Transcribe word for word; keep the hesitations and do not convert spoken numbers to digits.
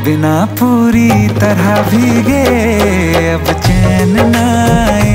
बिना पूरी तरह भीगे अब चैन न आए।